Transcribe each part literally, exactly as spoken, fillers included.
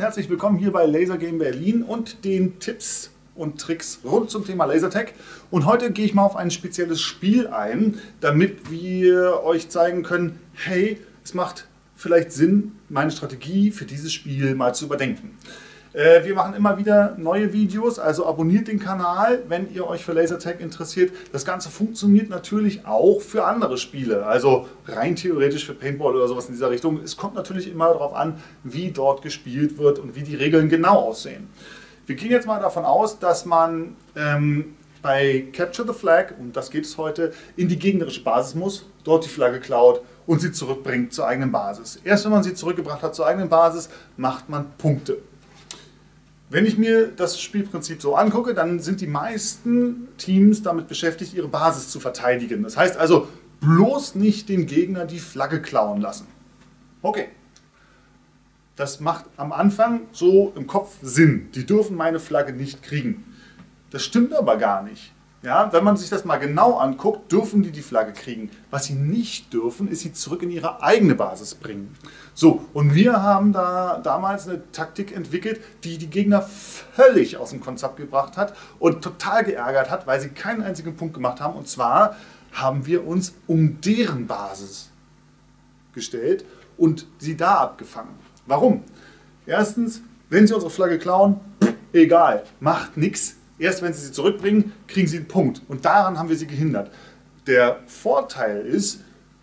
herzlich willkommen hier bei Laser Game Berlin und den Tipps und Tricks rund zum Thema Lasertag. Und heute gehe ich mal auf ein spezielles Spiel ein, damit wir euch zeigen können, hey, es macht vielleicht Sinn, meine Strategie für dieses Spiel mal zu überdenken. Äh, wir machen immer wieder neue Videos, also abonniert den Kanal, wenn ihr euch für Lasertag interessiert. Das Ganze funktioniert natürlich auch für andere Spiele, also rein theoretisch für Paintball oder sowas in dieser Richtung. Es kommt natürlich immer darauf an, wie dort gespielt wird und wie die Regeln genau aussehen. Wir gehen jetzt mal davon aus, dass man ähm, bei Capture the Flag, um das geht es heute, in die gegnerische Basis muss, dort die Flagge klaut und sie zurückbringt zur eigenen Basis. Erst wenn man sie zurückgebracht hat zur eigenen Basis, macht man Punkte. Wenn ich mir das Spielprinzip so angucke, dann sind die meisten Teams damit beschäftigt, ihre Basis zu verteidigen. Das heißt also, bloß nicht den Gegner die Flagge klauen lassen. Okay. Das macht am Anfang so im Kopf Sinn. Die dürfen meine Flagge nicht kriegen. Das stimmt aber gar nicht. Ja, wenn man sich das mal genau anguckt, dürfen die die Flagge kriegen. Was sie nicht dürfen, ist sie zurück in ihre eigene Basis bringen. So, und wir haben da damals eine Taktik entwickelt, die die Gegner völlig aus dem Konzept gebracht hat und total geärgert hat, weil sie keinen einzigen Punkt gemacht haben. Und zwar haben wir uns um deren Basis gestellt und sie da abgefangen. Warum? Erstens, wenn sie unsere Flagge klauen, egal, macht nichts. Erst wenn sie sie zurückbringen, kriegen sie einen Punkt. Und daran haben wir sie gehindert. Der Vorteil ist,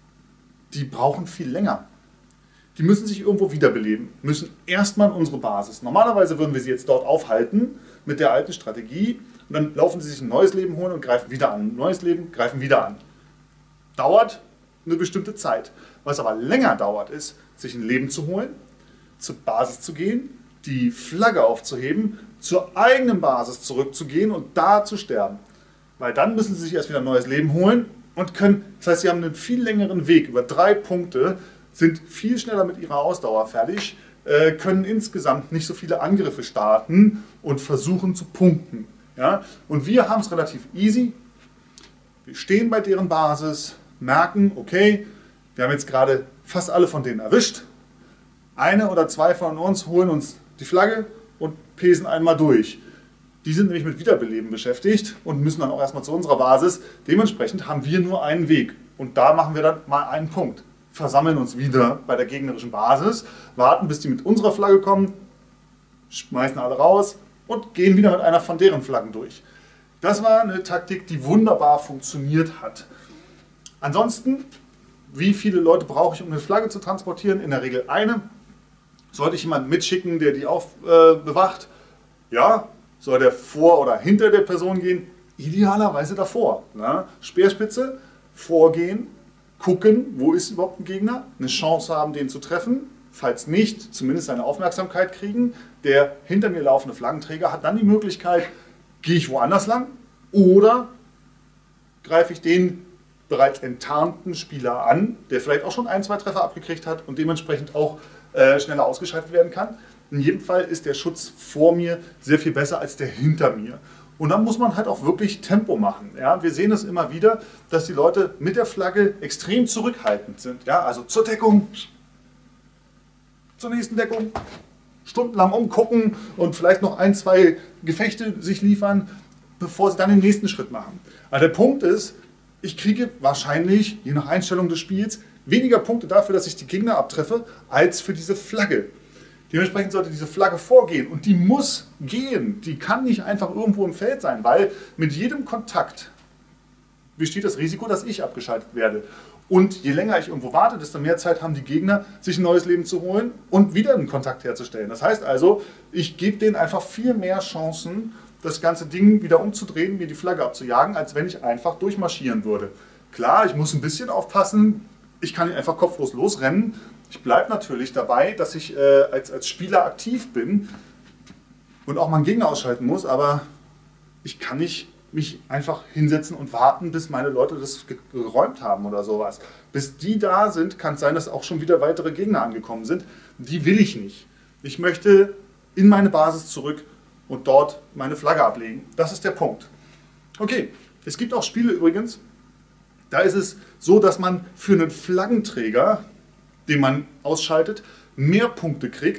die brauchen viel länger. Die müssen sich irgendwo wiederbeleben, müssen erstmal in unsere Basis. Normalerweise würden wir sie jetzt dort aufhalten mit der alten Strategie und dann laufen sie sich ein neues Leben holen und greifen wieder an. Ein neues Leben, greifen wieder an. Dauert eine bestimmte Zeit. Was aber länger dauert, ist, sich ein Leben zu holen, zur Basis zu gehen, die Flagge aufzuheben, zur eigenen Basis zurückzugehen und da zu sterben. Weil dann müssen sie sich erst wieder ein neues Leben holen und können, das heißt, sie haben einen viel längeren Weg über drei Punkte, sind viel schneller mit ihrer Ausdauer fertig, äh, können insgesamt nicht so viele Angriffe starten und versuchen zu punkten. Ja? Und wir haben es relativ easy. Wir stehen bei deren Basis, merken, okay, wir haben jetzt gerade fast alle von denen erwischt. Eine oder zwei von uns holen uns die Flagge und pesen einmal durch. Die sind nämlich mit Wiederbeleben beschäftigt und müssen dann auch erstmal zu unserer Basis. Dementsprechend haben wir nur einen Weg. Und da machen wir dann mal einen Punkt. Versammeln uns wieder bei der gegnerischen Basis, warten, bis die mit unserer Flagge kommen, schmeißen alle raus und gehen wieder mit einer von deren Flaggen durch. Das war eine Taktik, die wunderbar funktioniert hat. Ansonsten, wie viele Leute brauche ich, um eine Flagge zu transportieren? In der Regel eine. Sollte ich jemanden mitschicken, der die auf, äh, bewacht? Ja. Soll der vor oder hinter der Person gehen? Idealerweise davor. Ne? Speerspitze, vorgehen, gucken, wo ist überhaupt ein Gegner, eine Chance haben, den zu treffen. Falls nicht, zumindest seine Aufmerksamkeit kriegen. Der hinter mir laufende Flaggenträger hat dann die Möglichkeit, gehe ich woanders lang oder greife ich den bereits enttarnten Spieler an, der vielleicht auch schon ein, zwei Treffer abgekriegt hat und dementsprechend auch äh, schneller ausgeschaltet werden kann. In jedem Fall ist der Schutz vor mir sehr viel besser als der hinter mir. Und dann muss man halt auch wirklich Tempo machen. Ja? Wir sehen es immer wieder, dass die Leute mit der Flagge extrem zurückhaltend sind. Ja? Also zur Deckung, zur nächsten Deckung, stundenlang umgucken und vielleicht noch ein, zwei Gefechte sich liefern, bevor sie dann den nächsten Schritt machen. Aber der Punkt ist, ich kriege wahrscheinlich, je nach Einstellung des Spiels, weniger Punkte dafür, dass ich die Gegner abtreffe, als für diese Flagge. Dementsprechend sollte diese Flagge vorgehen und die muss gehen. Die kann nicht einfach irgendwo im Feld sein, weil mit jedem Kontakt besteht das Risiko, dass ich abgeschaltet werde. Und je länger ich irgendwo warte, desto mehr Zeit haben die Gegner, sich ein neues Leben zu holen und wieder einen Kontakt herzustellen. Das heißt also, ich gebe denen einfach viel mehr Chancen, das ganze Ding wieder umzudrehen, mir die Flagge abzujagen, als wenn ich einfach durchmarschieren würde. Klar, ich muss ein bisschen aufpassen, ich kann nicht einfach kopflos losrennen. Ich bleibe natürlich dabei, dass ich äh, als, als Spieler aktiv bin und auch mal einen Gegner ausschalten muss, aber ich kann nicht mich einfach hinsetzen und warten, bis meine Leute das geräumt haben oder sowas. Bis die da sind, kann es sein, dass auch schon wieder weitere Gegner angekommen sind. Die will ich nicht. Ich möchte in meine Basis zurück und dort meine Flagge ablegen. Das ist der Punkt. Okay, es gibt auch Spiele übrigens, da ist es so, dass man für einen Flaggenträger, den man ausschaltet, mehr Punkte kriegt,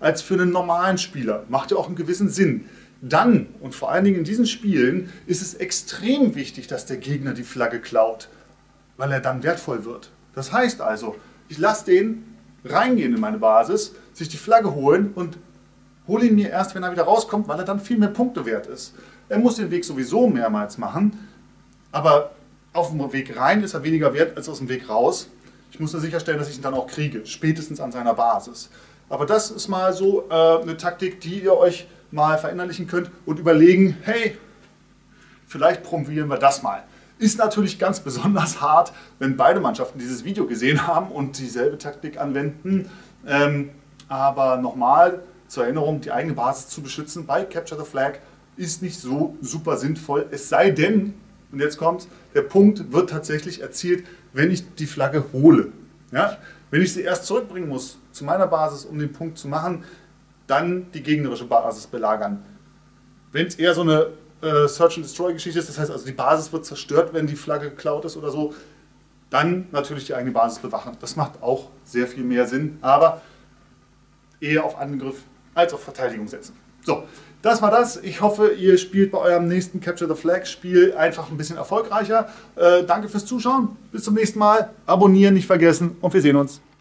als für einen normalen Spieler. Macht ja auch einen gewissen Sinn. Dann, und vor allen Dingen in diesen Spielen, ist es extrem wichtig, dass der Gegner die Flagge klaut, weil er dann wertvoll wird. Das heißt also, ich lasse den reingehen in meine Basis, sich die Flagge holen und hole ihn mir erst, wenn er wieder rauskommt, weil er dann viel mehr Punkte wert ist. Er muss den Weg sowieso mehrmals machen, aber auf dem Weg rein ist er weniger wert als aus dem Weg raus. Ich muss nur sicherstellen, dass ich ihn dann auch kriege, spätestens an seiner Basis. Aber das ist mal so äh, eine Taktik, die ihr euch mal verinnerlichen könnt und überlegen, hey, vielleicht probieren wir das mal. Ist natürlich ganz besonders hart, wenn beide Mannschaften dieses Video gesehen haben und dieselbe Taktik anwenden. Ähm, aber nochmal zur Erinnerung, die eigene Basis zu beschützen bei Capture the Flag ist nicht so super sinnvoll. Es sei denn, und jetzt kommt, der Punkt wird tatsächlich erzielt, wenn ich die Flagge hole. Ja? Wenn ich sie erst zurückbringen muss zu meiner Basis, um den Punkt zu machen, dann die gegnerische Basis belagern. Wenn es eher so eine äh, Search-and-Destroy-Geschichte ist, das heißt also die Basis wird zerstört, wenn die Flagge geklaut ist oder so, dann natürlich die eigene Basis bewachen. Das macht auch sehr viel mehr Sinn, aber eher auf Angriff als auf Verteidigung setzen. So, das war das. Ich hoffe, ihr spielt bei eurem nächsten Capture the Flag Spiel einfach ein bisschen erfolgreicher. Äh, danke fürs Zuschauen. Bis zum nächsten Mal. Abonnieren nicht vergessen und wir sehen uns.